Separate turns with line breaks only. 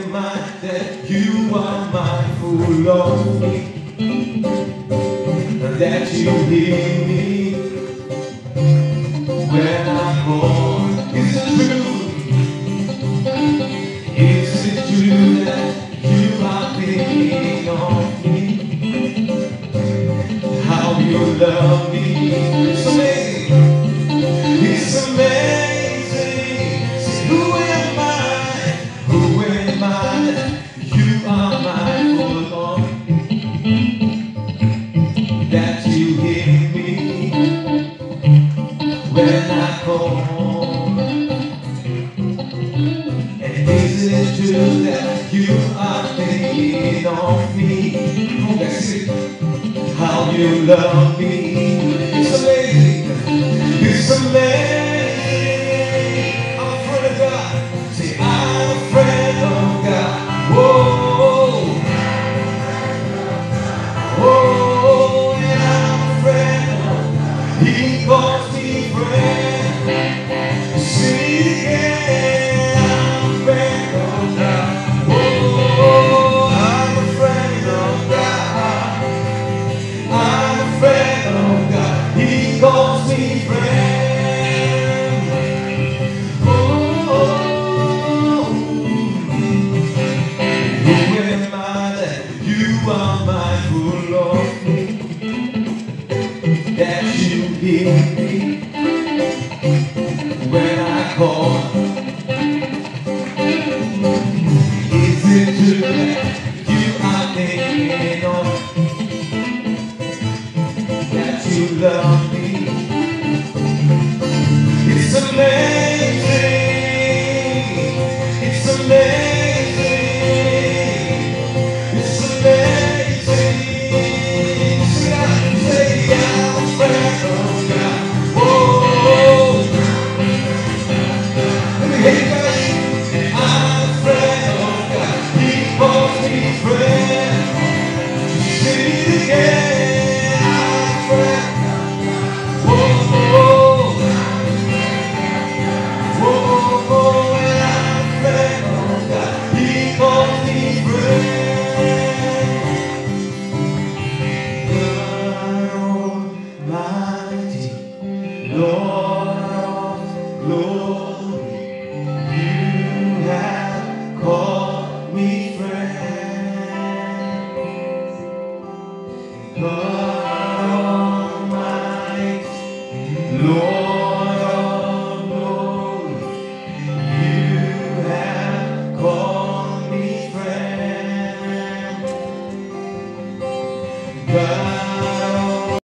in mind that you are mindful of me, that you hear me when I call. Is it true? Is it true that you are thinking of me? How you love me? It's amazing. It's amazing. Say, who am I? Who am I? You are mindful of me, that you hear me when I call. And is it true that you are thinking of me? Oh, that's it. How you love me. It's amazing. It's amazing. I'm a friend of God. Say, I'm a friend of God. Whoa. Oh, and I'm a friend of God. He calls me friend. Sing it again. I'm a friend of God. Oh, I'm a friend of God. I'm a friend of God. He calls me friend. Oh, who am I that you are mindful of me, that you hear me when I call? Is it true that you are thinking of me, that you love me? It's amazing. It's amazing. It's amazing. Say, I'm a friend of God. Whoa. Let me hear you guys. I'm a friend of God. He calls me friend. Sing it again. I'm a friend. Whoa. Whoa, and I'm a friend of God. He calls me friend. God Almighty, Lord of glory, you have called me friend. God Almighty, Lord of glory, you have called me friend. God